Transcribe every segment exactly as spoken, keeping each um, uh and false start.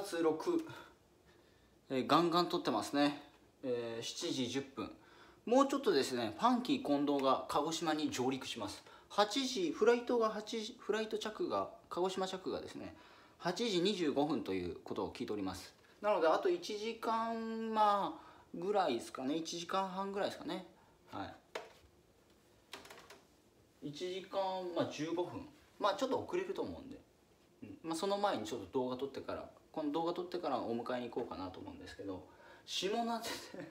つろく、えー、ガンガン撮ってますね、えー、しちじじゅっぷん。もうちょっとですね、ファンキー近藤が鹿児島に上陸します。はちじ、フライトがはちじ、フライト着が、鹿児島着がですね、はちじにじゅうごふんということを聞いております。なので、あといちじかん、まあ、ぐらいですかね、いちじかんはんぐらいですかね。はい。いちじかん、まあ、じゅうごふん。まあ、ちょっと遅れると思うんで、うん、まあ、その前にちょっと動画撮ってから、この動画撮ってからお迎えに行こうかなと思うんですけど、下ネタで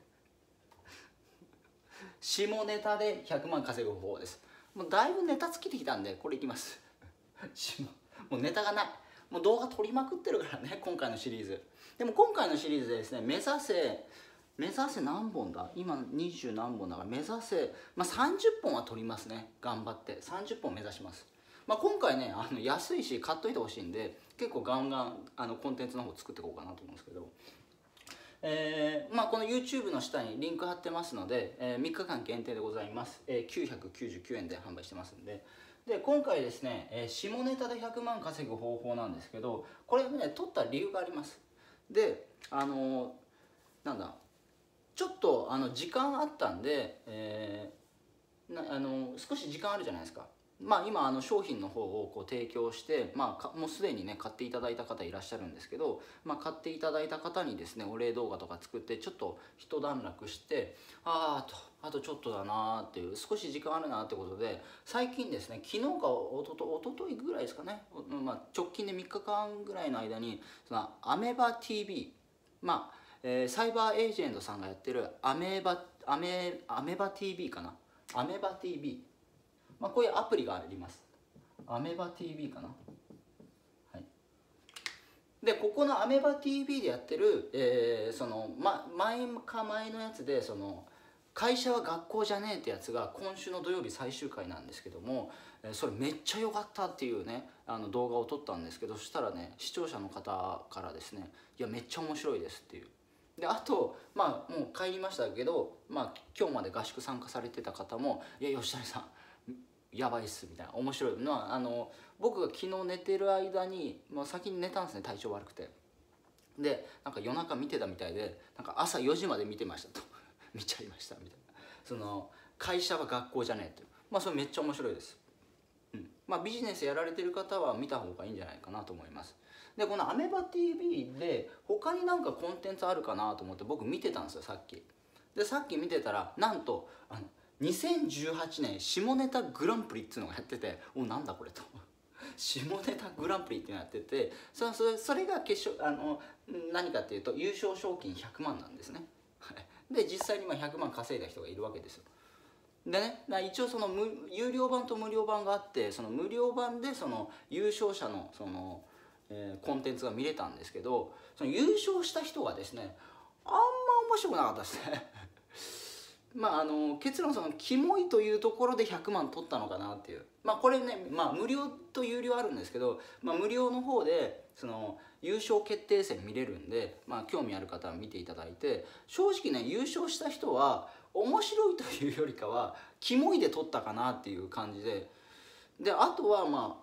下ネタでひゃくまん稼ぐ方法です。もうだいぶネタ尽きてきたんで、これいきますもうネタがない、もう動画撮りまくってるからね、今回のシリーズ。でも今回のシリーズでですね、目指せ目指せ何本だ、今にじゅう何本だから、目指せ、まあ、さんじゅっぽんは撮りますね。頑張ってさんじゅっぽん目指します。まあ、今回ね、あの安いし買っといてほしいんで、結構ガンガンあのコンテンツの方作っていこうかなと思うんですけど、えーまあ、この YouTube の下にリンク貼ってますので、えー、みっかかん限定でございます、えー、きゅうひゃくきゅうじゅうきゅうえんで販売してますんで。で今回ですね、えー、下ネタでひゃくまん稼ぐ方法なんですけど、これね取った理由があります。であのー、なんだちょっとあの時間あったんで、えー、なあの少し時間あるじゃないですか。まあ、今あの商品の方をこう提供して、まあ、もうすでにね買っていただいた方いらっしゃるんですけど、まあ、買っていただいた方にですねお礼動画とか作ってちょっと一段落して、あーとあとちょっとだなーっていう、少し時間あるなーってことで、最近ですね、昨日かおととおとといぐらいですかね、まあ、直近でみっかかんぐらいの間にそのアメバ ティーブイ、まあえー、サイバーエージェントさんがやってるアメバアメアメバ ティーブイ かな、アメバ ティーブイ、まあ、こういうアプリがあります。アメバ ティーブイ かな。はい。で、ここのアメバ ティーブイ でやってる、えー、その、ま、前か前のやつで、その、会社は学校じゃねえってやつが今週の土曜日最終回なんですけども、それめっちゃ良かったっていうね、あの動画を撮ったんですけど、そしたらね、視聴者の方からですね、いや、めっちゃ面白いですっていう。であと、まあ、もう帰りましたけど、まあ、今日まで合宿参加されてた方も「いや吉谷さんやばいっす」みたいな、面白いのは、あの僕が昨日寝てる間にもう先に寝たんですね、体調悪くて。でなんか夜中見てたみたいで、なんか朝よじまで見てましたと見ちゃいましたみたいな、その会社は学校じゃねえって、まあそれめっちゃ面白いです。うん、まあビジネスやられてる方は見た方がいいんじゃないかなと思います。でこのアメバ ティーブイ で他になんかコンテンツあるかなと思って僕見てたんですよ、さっき。でさっき見てたら、なんとあのにせんじゅうはちねん下ネタグランプリっていうのがやってて、おなんだこれと下ネタグランプリっていうのやってて、そそれそれが決勝、あの何かっていうと優勝賞金ひゃくまんなんですね。で実際にまあひゃくまん稼いだ人がいるわけですよ。でね、一応その無有料版と無料版があって、その無料版でその優勝者のその、えー、コンテンツが見れたんですけど、その優勝した人がですね、あんま面白くなかったですねまああの結論、そのキモいというところでひゃくまん取ったのかなっていう。まあこれね、まあ無料と有料あるんですけど、まあ、無料の方でその優勝決定戦見れるんで、まあ興味ある方は見ていただいて、正直ね優勝した人は面白いというよりかはキモいで取ったかなっていう感じで、であとはま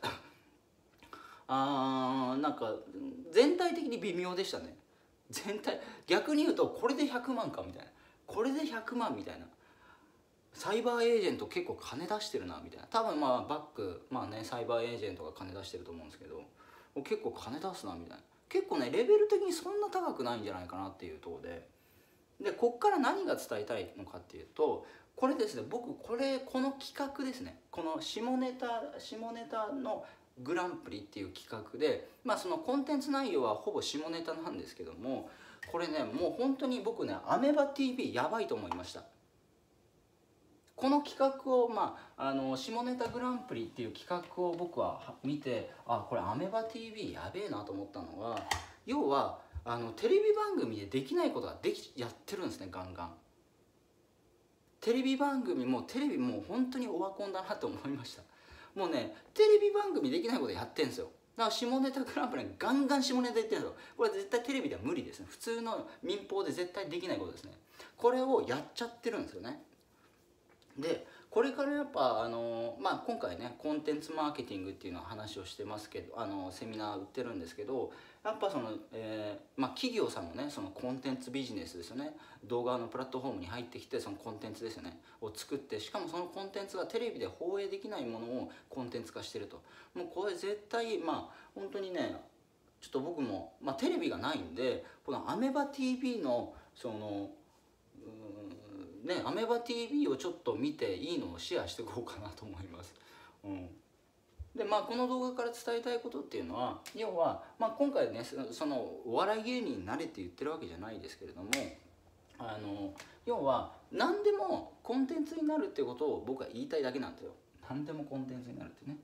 ああーなんか全体的に微妙でしたね。全体逆に言うと、これでひゃくまんかみたいな、これでひゃくまんみたいな、サイバーエージェント結構金出してるなみたいな、多分まあバックまあねサイバーエージェントが金出してると思うんですけど、結構金出すなみたいな、結構ねレベル的にそんな高くないんじゃないかなっていうところで、でこっから何が伝えたいのかっていうと、これですね、僕これこの企画ですね、この下ネタ下ネタのグランプリっていう企画で、まあそのコンテンツ内容はほぼ下ネタなんですけども、これねもう本当に僕ねアメバ ティーブイ やばいと思いました。この企画を、まあ、あの下ネタグランプリっていう企画を僕は見て、あこれアメバ ティーブイ やべえなと思ったのは、要はあのテレビ番組でできないことができやってるんですね、ガンガン。テレビ番組もテレビもう本当にオワコンだなと思いました。もうねテレビ番組できないことやってるんですよ。だから下ネタグランプリガンガン下ネタ言ってるんですよ。これ絶対テレビでは無理ですね、普通の民放で絶対できないことですね。これをやっちゃってるんですよね。でこれからやっぱあの、まあ、今回ねコンテンツマーケティングっていうのは話をしてますけど、あのセミナー売ってるんですけど、やっぱその、えーまあ、企業さんもねそのコンテンツビジネスですよね、動画のプラットフォームに入ってきてそのコンテンツですよねを作って、しかもそのコンテンツがテレビで放映できないものをコンテンツ化してると。もうこれ絶対まあ本当にね、ちょっと僕も、まあ、テレビがないんでこのアメバ ティービー のそのうーんねアメバ ティービー をちょっと見ていいのをシェアしていこうかなと思います。うん、でまあこの動画から伝えたいことっていうのは、要は、まあ、今回ねそのお笑い芸人になれって言ってるわけじゃないですけれども、あの要は何でもコンテンツになるっていうことを僕は言いたいだけなんですよ。何でもコンテンツになるってね。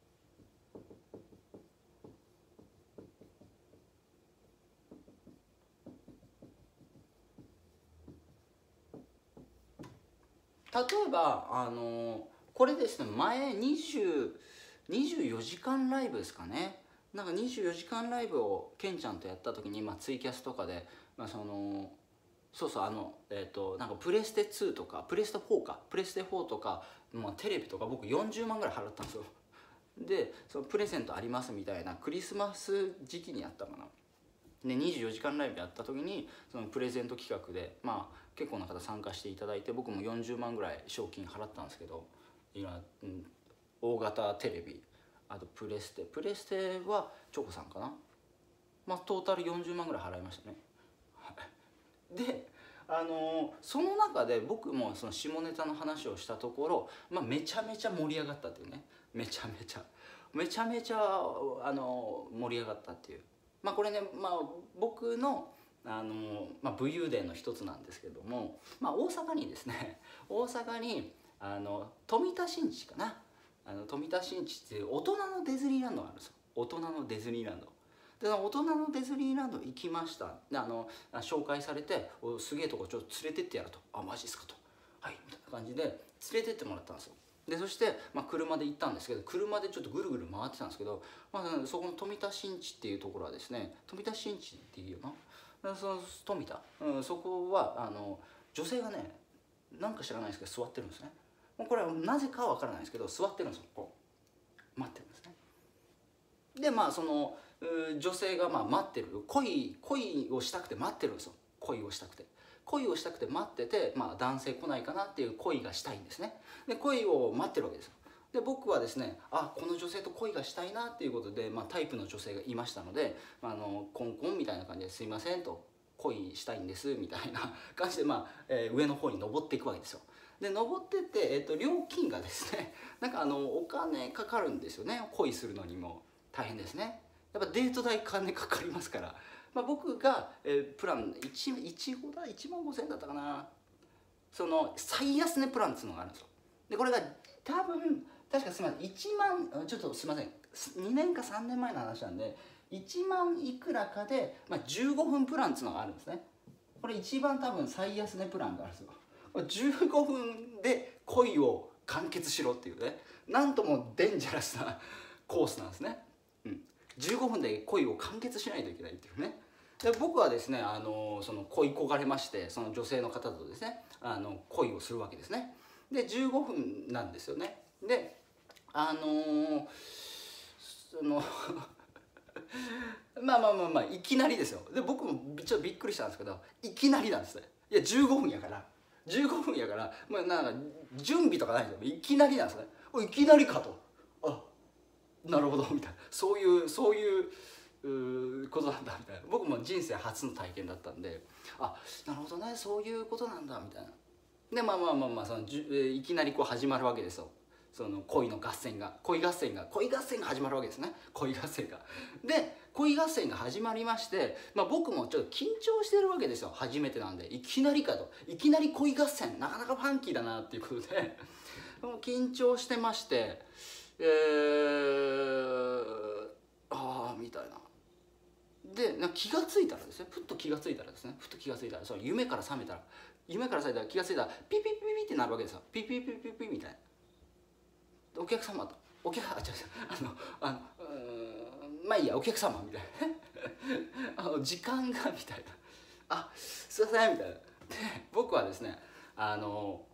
例えばあのこれですね、前にじゅう、にじゅうよじかんライブですかね、なんかにじゅうよじかんライブをケンちゃんとやった時に、まあ、ツイキャスとかで、まあ、そのそうそうあのえっ、ー、となんかプレステツーとかプレステフォーかプレステフォーとか、まあ、テレビとか僕よんじゅうまんぐらい払ったんですよ。でそのプレゼントありますみたいなクリスマス時期にやったかな。でにじゅうよじかんライブやった時にそのプレゼント企画で、まあ、結構な方参加していただいて、僕もよんじゅうまんぐらい賞金払ったんですけど、今、うん、大型テレビ、あとプレステプレステはチョコさんかな、まあ、トータルよんじゅうまんぐらい払いましたね。であのー、その中で僕もその下ネタの話をしたところ、まあ、めちゃめちゃ盛り上がったっていうね、めちゃめちゃめちゃめちゃあのー、盛り上がったっていう。まあこれね、まあ、僕の、あのまあ、武勇伝の一つなんですけども、まあ、大阪にですね大阪にあの富田新地かな、あの富田新地っていう大人のディズニーランドがあるんですよ。大人のディズニーランドで、大人のディズニーランド行きました。であの紹介されて「おすげえとこちょっと連れてってやる」と「あマジっすか」と「はい」みたいな感じで連れてってもらったんですよ。でそして、まあ、車で行ったんですけど、車でちょっとぐるぐる回ってたんですけど、まあ、そこの富田新地っていうところはですね、富田新地っていうよな、その富田、うん、そこはあの女性がね、なんか知らないですけど座ってるんですね。これはなぜかは分からないですけど座ってるんですよ。こう待ってるんですね。でまあその女性がまあ待ってる、恋恋をしたくて待ってるんですよ。恋をしたくて恋をしたくて待ってて、まあ、男性来ないかなっていう恋がしたいんですね。で恋を待ってるわけですよ。で僕はですね、あこの女性と恋がしたいなっていうことで、まあ、タイプの女性がいましたので、あのコンコンみたいな感じで「すいません」と「恋したいんです」みたいな感じで、まあえー、上の方に登っていくわけですよ。で登ってって、えー、と料金がですねなんかあのお金かかるんですよね。恋するのにも大変ですね。やっぱデート代金かかりますから。まあ、僕が、えー、プランいちいちごだいちまんごせんえんだったかな、その最安値プランっていうのがあるんですよ。でこれが多分確かすみませんいちまんちょっとすみませんにねんかさんねんまえの話なんでいちまんいくらかで、まあ、じゅうごふんプランっていうのがあるんですね。これ一番多分最安値プランがあるんですよ。これじゅうごふんで恋を完結しろっていうね、なんともデンジャラスなコースなんですね。うん、じゅうごふんで恋を完結しないといけないっていうね。で僕はですねあのその恋焦がれまして、その女性の方とですねあの恋をするわけですね。でじゅうごふんなんですよね。であのー、そのまあまあまあまあいきなりですよ。で僕もちょっとびっくりしたんですけど、いきなりなんですね。いやじゅうごふんやからじゅうごふんやから、まあ、なんか準備とかないんですよ。いきなりなんですね。いきなりかと、あなるほどみたいな、そういうそういううことなんだみたいな。僕も人生初の体験だったんで、あなるほどねそういうことなんだみたいな。でまあまあまあまあそのじゅいきなりこう始まるわけですよ。その恋の合戦が恋合戦が恋合戦が始まるわけですね。恋合戦がで恋合戦が始まりまして、まあ、僕もちょっと緊張してるわけですよ。初めてなんでいきなりかと、いきなり恋合戦なかなかファンキーだなっていうことで緊張してまして、えー、ああみたいな。でなんか気が付いたらですね、ふっと気が付いたらですねふっと気が付いたらその夢から覚めたら夢から覚めたら気が付いたらピピピピってなるわけですよ。ピピピピピみたいな。お客様とお客あ違う違うあのあのうーんまあいいやお客様みたいなあの時間がみたいな、あすいませんみたいな。で僕はですねあの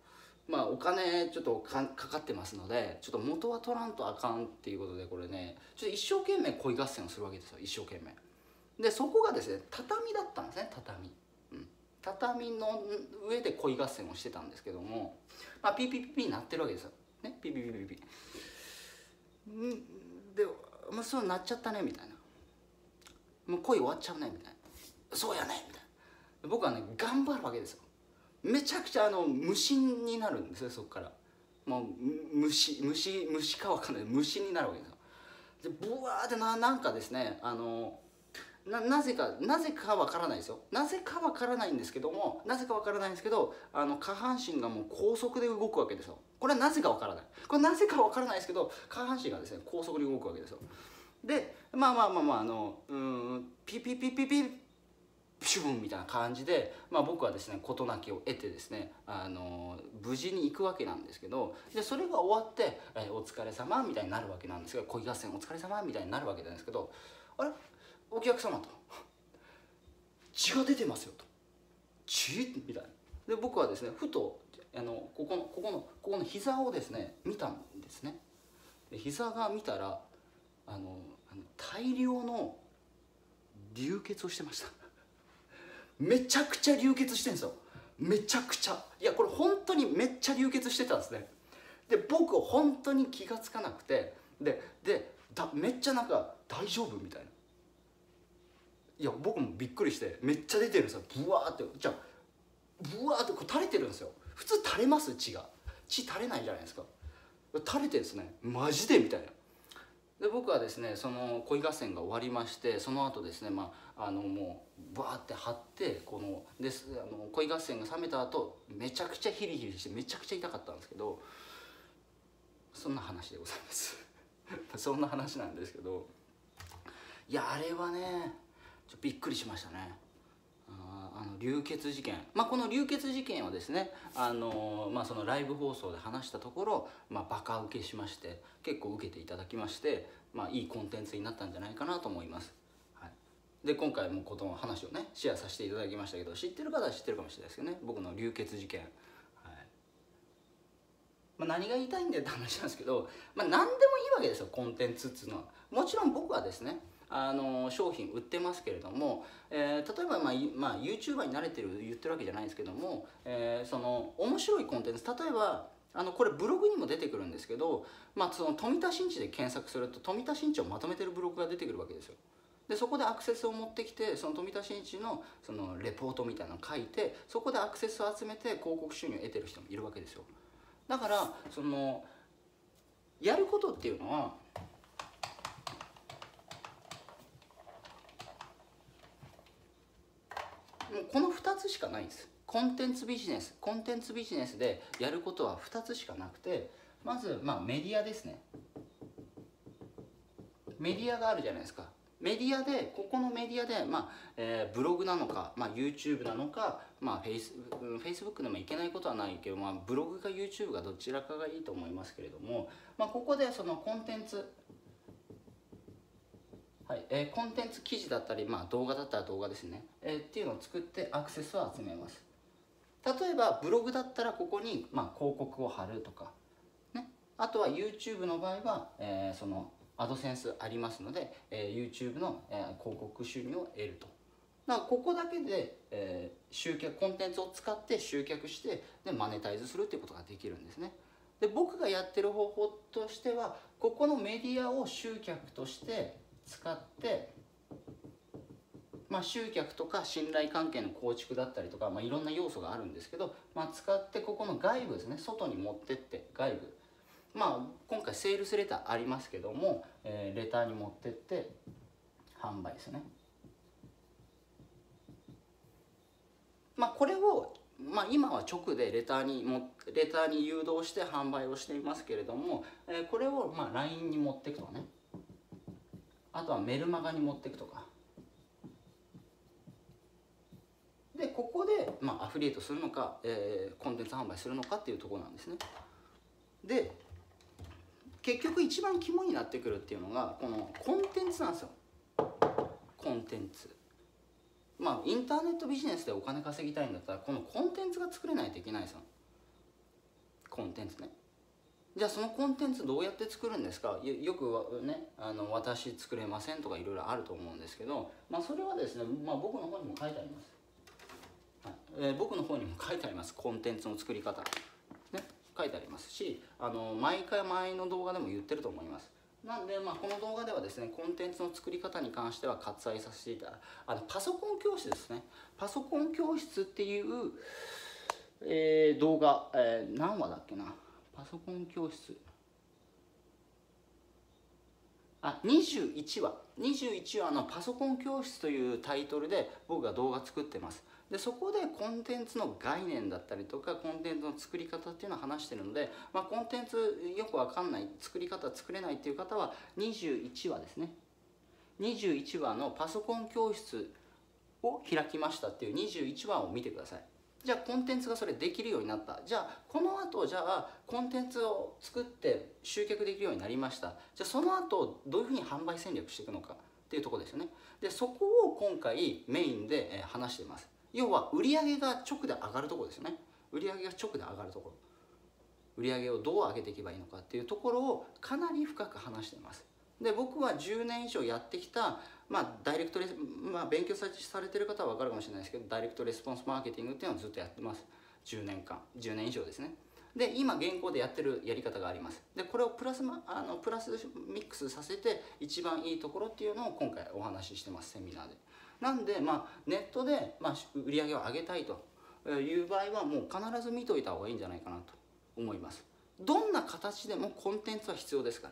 まあお金ちょっとかかかってますので、ちょっと元は取らんとあかんっていうことで、これねちょっと一生懸命恋合戦をするわけですよ、一生懸命。でそこがですね畳だったんですね、畳、うん、畳の上で恋合戦をしてたんですけども、まあ、ピーピーピーピーなってるわけですよ、ね、ピーピーピーピーピーで、まあ、そうなっちゃったねみたいな、もう恋終わっちゃうねみたいな、そうやねみたいな、僕はね頑張るわけですよ。めちゃくちゃあの無心になるんですよ、そこからもう虫虫虫かわかんない虫になるわけですよ。でブワーってななんかですね、あのななぜかなぜかわからないですよ、なぜかわからないんですけども、なぜかわからないんですけど、あの下半身がもう高速で動くわけですよ。これはなぜかわからない、これなぜかわからないですけど、下半身がですね高速で動くわけですよ。でまあまあまあまああのうんピピピピピピシュンみたいな感じで、まあ、僕はですね事なきを得てですね、あの無事に行くわけなんですけど、でそれが終わって「えお疲れ様みたいになるわけなんですが、恋合戦お疲れ様みたいになるわけなんですけど、あれお客様と血が出てますよと、血みたいな。で僕はですねふとあのここのここのここの膝をですね見たんですね。で膝が見たらあのあの大量の流血をしてました。めちゃくちゃ流血してるんですよ、めちゃくちゃ。いやこれ本当にめっちゃ流血してたんですね。で僕本当に気が付かなくて、ででだめっちゃなんか大丈夫みたいな。いや僕もびっくりして、めっちゃ出てるんですよ、ブワーって。じゃあブワーってこう垂れてるんですよ。普通垂れます？血が血垂れないじゃないですか。垂れてるんですね、マジでみたいな。で僕はですねその恋合戦が終わりまして、その後ですね、まあ、あのもうバーって張ってこのですあの恋合戦が冷めた後めちゃくちゃヒリヒリしてめちゃくちゃ痛かったんですけど、そんな話でございますそんな話なんですけど、いやあれはねちょっとびっくりしましたね。あの流血事件、まあ、この流血事件はですね、あのまあ、そのライブ放送で話したところ、まあ、バカ受けしまして、結構受けていただきまして、まあ、いいコンテンツになったんじゃないかなと思います。はい、で今回もこの話をねシェアさせていただきましたけど、知ってる方は知ってるかもしれないですけどね、僕の流血事件。はい、まあ、何が言いたいんだよって話なんですけど、まあ、何でもいいわけですよコンテンツっていうのは。もちろん僕はですねあの商品売ってますけれども、えー、例えば、まあまあ、YouTuber に慣れてる言ってるわけじゃないんですけども、えー、その面白いコンテンツ、例えばあのこれブログにも出てくるんですけど、まあ、その富田新地で検索すると富田新地をまとめてるブログが出てくるわけですよ。でそこでアクセスを持ってきて、その富田新地のそのレポートみたいなのを書いて、そこでアクセスを集めて広告収入を得てる人もいるわけですよ。だからそのやることっていうのはもうこのふたつしかないんです。コンテンツビジネスコンテンツビジネスでやることはふたつしかなくて、まず、まあ、メディアですね。メディアがあるじゃないですか。メディアでここのメディアで、まあえー、ブログなのか、まあ、YouTube なのか、まあ、フェイス Facebook でもいけないことはないけど、まあ、ブログか YouTube がどちらかがいいと思いますけれども、まあ、ここでそのコンテンツはいえー、コンテンツ記事だったり、まあ、動画だったら動画ですね、えー、っていうのを作ってアクセスを集めます。例えばブログだったらここに、まあ、広告を貼るとか、ね、あとは YouTube の場合は、えー、そのアドセンスありますので、えー、YouTube の、えー、広告収入を得ると。だからここだけで、えー、集客コンテンツを使って集客してでマネタイズするっていうことができるんですね。で僕がやってる方法としてはここのメディアを集客として使って、まあ、集客とか信頼関係の構築だったりとか、まあ、いろんな要素があるんですけど、まあ、使ってここの外部ですね、外に持ってって外部、まあ、今回セールスレターありますけども、えー、レターに持ってって販売ですね。まあ、これを、まあ、今は直でレターにもレターに誘導して販売をしていますけれども、えー、これをまあ ライン に持っていくとかね、あとはメルマガに持っていくとかで、ここで、まあ、アフィリエイトするのか、えー、コンテンツ販売するのかっていうところなんですね。で結局一番肝になってくるっていうのがこのコンテンツなんですよ。コンテンツ、まあインターネットビジネスでお金稼ぎたいんだったらこのコンテンツが作れないといけないですよ。 コンテンツね。じゃあそのコンテンツどうやって作るんですか。よよくね、あの私作れませんとかいろいろあると思うんですけど、まあ、それはですね、まあ、僕の方にも書いてあります、はいえー、僕の方にも書いてあります。コンテンツの作り方、ね、書いてありますし、あの毎回前の動画でも言ってると思います。なんで、まあ、この動画ではですね、コンテンツの作り方に関しては割愛させていただあのパソコン教室ですね。パソコン教室っていう、えー、動画、えー、何話だっけな。パソコン教室、あ、にじゅういちわにじゅういちわのパソコン教室というタイトルで僕が動画作ってます。でそこでコンテンツの概念だったりとかコンテンツの作り方っていうのを話してるので、まあ、コンテンツよくわかんない、作り方作れないっていう方はにじゅういちわですね。にじゅういちわのパソコン教室を開きましたっていうにじゅういちわを見てください。じゃあコンテンツがそれできるようになった。じゃあこの後じゃあコンテンツを作って集客できるようになりました。じゃあその後どういうふうに販売戦略していくのかっていうところですよね。でそこを今回メインで話しています。要は売上が直で上がるところですよね。売上が直で上がるところ、売上をどう上げていけばいいのかっていうところをかなり深く話しています。で僕はじゅうねん以上やってきた、まあ、ダイレクトレス、まあ、勉強されてる方は分かるかもしれないですけど、ダイレクトレスポンスマーケティングっていうのをずっとやってます。じゅうねんかん、じゅうねん以上ですね。で今現行でやってるやり方があります。でこれをプラスあのプラスミックスさせて一番いいところっていうのを今回お話ししてます、セミナーで。なんで、まあ、ネットで、まあ、売り上げを上げたいという場合はもう必ず見といた方がいいんじゃないかなと思います。どんな形でもコンテンツは必要ですから、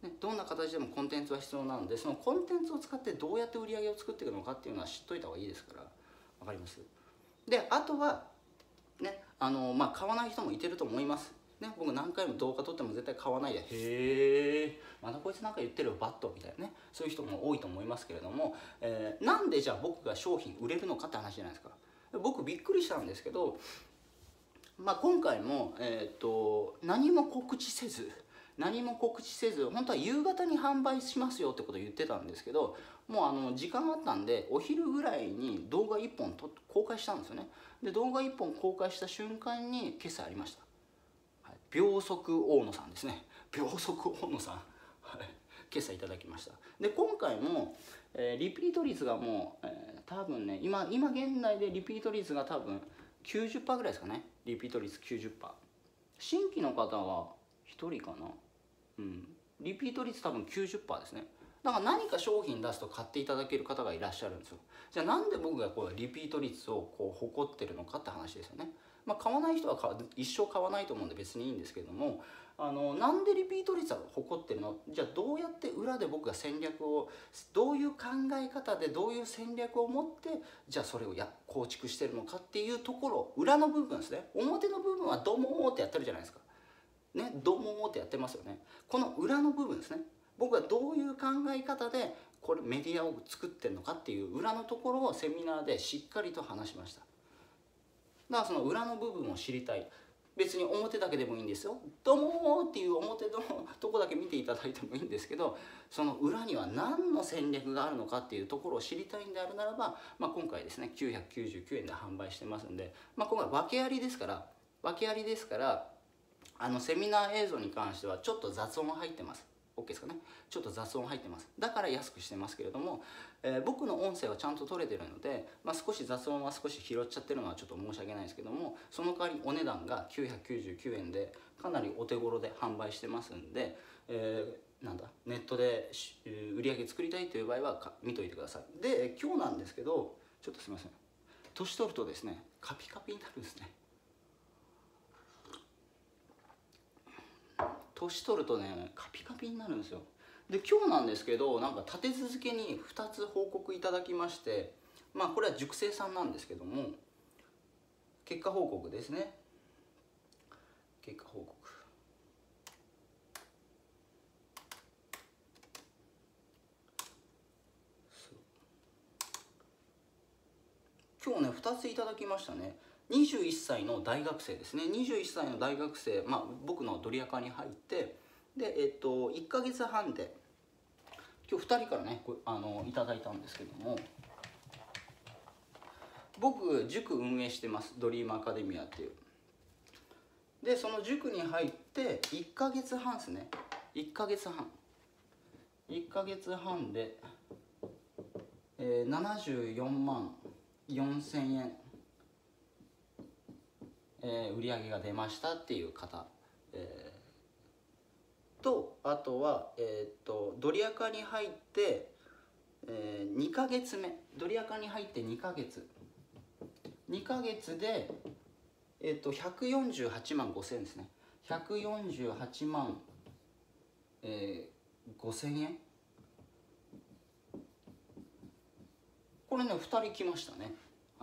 ね、どんな形でもコンテンツは必要なので、そのコンテンツを使ってどうやって売り上げを作っていくのかっていうのは知っといた方がいいですから。分かります？であとはね、あのまあ買わない人もいてると思います。ね、僕何回も動画撮っても絶対買わないで「へえまたこいつなんか言ってるよバット」みたいなね、そういう人も多いと思いますけれども、えー、なんでじゃあ僕が商品売れるのかって話じゃないですか。僕びっくりしたんですけど、まあ、今回も、えー、と何も告知せず何も告知せず本当は夕方に販売しますよってことを言ってたんですけど、もうあの時間あったんでお昼ぐらいに動画いっぽんと公開したんですよね。で動画いっぽん公開した瞬間に決済ありました。はい、秒速大野さんですね。秒速大野さん、はい、決済いただきました。で今回も、えー、リピート率がもう、えー、多分ね今今現在でリピート率が多分 きゅうじゅっパーセント ぐらいですかね。リピート率 きゅうじゅっパーセント、 新規の方はひとりかな。うん、リピート率多分 きゅうじゅっパーセント ですね。だから何か商品出すと買っていただける方がいらっしゃるんですよ。じゃあなんで僕がこうリピート率をこう誇ってるのかって話ですよね。まあ、買わない人は一生買わないと思うんで別にいいんですけども、あのなんでリピート率は誇ってるの、じゃあどうやって裏で僕が戦略をどういう考え方でどういう戦略を持ってじゃあそれをや構築してるのかっていうところ、裏の部分ですね。表の部分はドモーってやってるじゃないですかね、ドモーってやってますよね。この裏の部分ですね。僕はどういう考え方でこれメディアを作ってるのかっていう裏のところをセミナーでしっかりと話しました。だからその裏の部分を知りたい。別に表だけでもいいんですよ。どうもーっていう表のとこだけ見ていただいてもいいんですけど、その裏には何の戦略があるのかっていうところを知りたいんであるならば、まあ、今回ですねきゅうひゃくきゅうじゅうきゅうえんで販売してますんで、まあ、今回訳ありですから訳ありですからあのセミナー映像に関してはちょっと雑音が入ってます。 OK ですかね。ちょっと雑音入ってます。だから安くしてますけれども、えー、僕の音声はちゃんと取れてるので、まあ、少し雑音は少し拾っちゃってるのはちょっと申し訳ないですけども、その代わりお値段がきゅうひゃくきゅうじゅうきゅうえんでかなりお手頃で販売してますんで、えー、なんだネットで売り上げ作りたいという場合は見といてください。で今日なんですけど、ちょっとすみません、年取るとですねカピカピになるんですね。年取るとねカピカピになるんですよ。で今日なんですけど、なんか立て続けにふたつ報告いただきまして、まあこれは塾生さんなんですけども、結果報告ですね。結果報告、今日ねふたついただきましたね。にじゅういっさいの大学生ですね。にじゅういっさいの大学生、まあ、僕のドリアカに入ってで、えっと、いっかげつはんで今日ふたりからねあのいただいたんですけども、僕塾運営してます、ドリームアカデミアっていう。 でその塾に入っていっかげつはんですね。いっかげつはんいっかげつはんで、えー、ななじゅうよんまんよんせんえん、えー、売り上げが出ましたっていう方、えー、とあとは、えー、っとドリアカに入って、えー、にかげつめドリアカに入ってにかげつにかげつで、えー、っとひゃくよんじゅうはちまんごせんえんですね。ひゃくよんじゅうはちまん、えー、ごせんえん、これねふたり来ましたね。はい、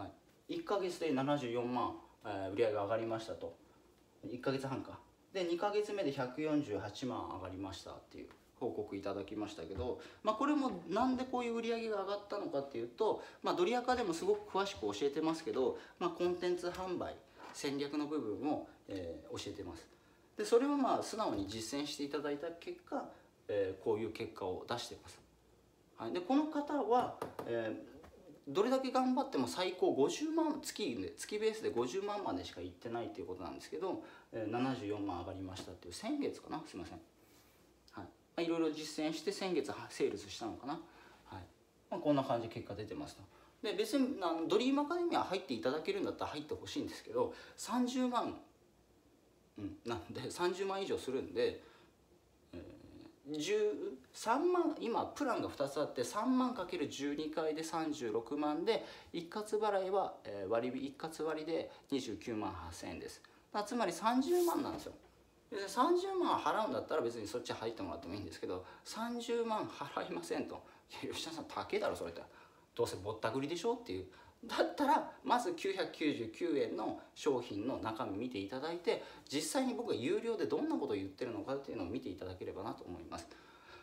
いっかげつでななじゅうよんまん、えー、売り上げが上がりましたと。いっかげつはんかでにかげつめでひゃくよんじゅうはちまん上がりましたっていう報告いただきましたけど、まあ、これもなんでこういう売り上げが上がったのかっていうと、まあ、ドリアカでもすごく詳しく教えてますけど、まあ、コンテンツ販売戦略の部分を、えー、教えてます。でそれをまあ素直に実践していただいた結果、えー、こういう結果を出してます。はい、でこの方は、えーどれだけ頑張っても最高ごじゅうまん、月で月ベースでごじゅうまんまでしかいってないということなんですけど、えー、ななじゅうよんまん上がりましたっていう、先月かな、すいません、はい、まあ、いろいろ実践して先月セールスしたのかな、はい、まあ、こんな感じで結果出てますと。で別にあのドリームアカデミア入っていただけるんだったら入ってほしいんですけど、さんじゅうまん、うん、なんでさんじゅうまん以上するんで、じゅうさんまん、今プランがふたつあって、さんまんかけるじゅうにかいでさんじゅうろくまんで、一括払いは、えー、割引一括割でにじゅうきゅうまんはっせんえんです。だつまりさんじゅうまんなんですよ。でさんじゅうまん払うんだったら別にそっち入ってもらってもいいんですけど、さんじゅうまん払いませんと。いや吉田さん高えだろそれって、どうせぼったくりでしょっていう。だったらまずきゅうひゃくきゅうじゅうきゅうえんの商品の中身見ていただいて、実際に僕が有料でどんなことを言ってるのかっていうのを見ていただければなと思います。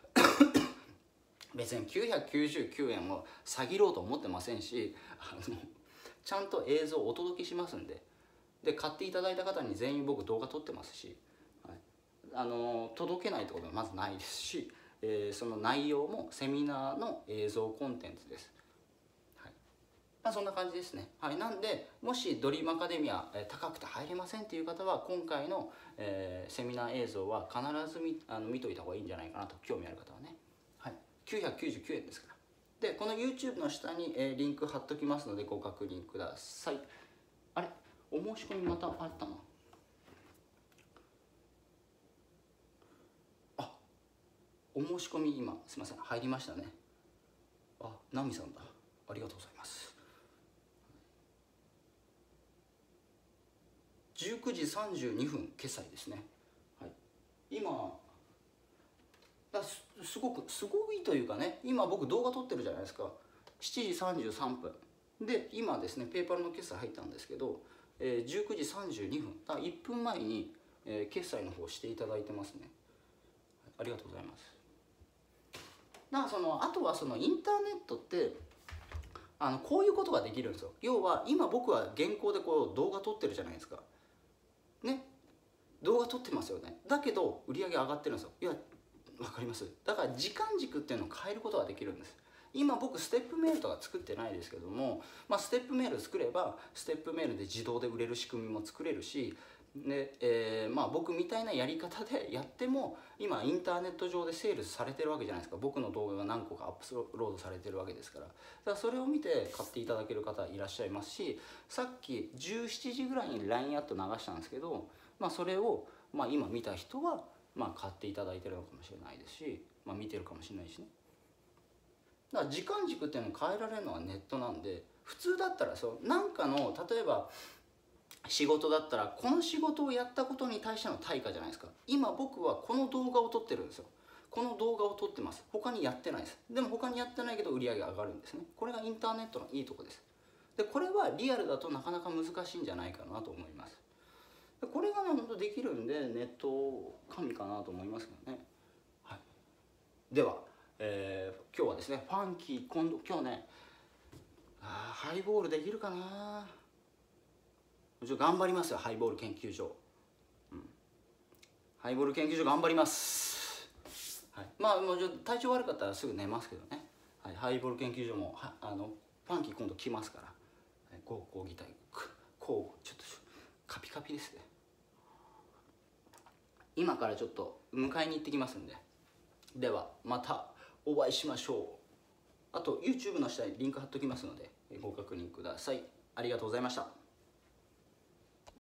別にきゅうひゃくきゅうじゅうきゅうえんを詐欺ろうと思ってませんし、あのちゃんと映像をお届けしますんで、で買っていただいた方に全員僕動画撮ってますし、はい、あの届けないってことはまずないですし、えー、その内容もセミナーの映像コンテンツです。はい、まあ、そんな感じですね。はい、なんでもしドリームアカデミア、えー、高くて入れませんっていう方は今回の、えー、セミナー映像は必ず 見, あの見といた方がいいんじゃないかなと、興味ある方はね。はい、きゅうひゃくきゅうじゅうきゅうえんですから。でこの YouTube の下に、えー、リンク貼っときますのでご確認ください。あれ、お申し込みまたあったな。あ、お申し込み今すいません入りましたね。あ、ナミさんだ、ありがとうございます。じゅうくじさんじゅうにふん決済ですね。はい、今だ す, すごくすごいというかね、今僕動画撮ってるじゃないですか。しちじさんじゅうさんぷんで今ですねペーパルの決済入ったんですけど、えー、じゅうくじさんじゅうにふんだいっぷんまえに、えー、決済の方していただいてますね。ありがとうございます。だからそのあとはそのインターネットってあのこういうことができるんですよ。要は今僕は現行でこう動画撮ってるじゃないですかね、動画撮ってますよね。だけど売り上げ上がってるんですよ。いやわかります。だから時間軸っていうのを変えることができるんです。今僕ステップメールとか作ってないですけども、まあ、ステップメール作ればステップメールで自動で売れる仕組みも作れるし、で、えーまあ、僕みたいなやり方でやっても今インターネット上でセールスされてるわけじゃないですか。僕の動画が何個かアップロードされてるわけですから。だからそれを見て買っていただける方いらっしゃいますし、さっきじゅうしちじぐらいに ライン アット流したんですけど、まあ、それを、まあ、今見た人はまあ買っていただいてるのかもしれないですし、まあ、見てるかもしれないしね。だから時間軸っていうのを変えられるのはネットなんで、普通だったらそうなんかの例えば仕事だったらこの仕事をやったことに対しての対価じゃないですか。今僕はこの動画を撮ってるんですよ。この動画を撮ってます。他にやってないです。でも他にやってないけど売り上げが上がるんですね。これがインターネットのいいとこです。でこれはリアルだとなかなか難しいんじゃないかなと思います。これがね本当できるんでネット神かなと思いますけどね。はい、では、えー、今日はですねファンキー今度今日ねあハイボールできるかな。ちょ頑張りますよハイボール研究所、うん、ハイボール研究所頑張ります。はい、まあもうちょっと体調悪かったらすぐ寝ますけどね。はい、ハイボール研究所もはあのファンキー今度来ますから、こうこうぎたいこうちょっとカピカピですね。 今からちょっと迎えに行ってきますんで、ではまたお会いしましょう。あと YouTube の下にリンク貼っときますのでご確認ください。ありがとうございました。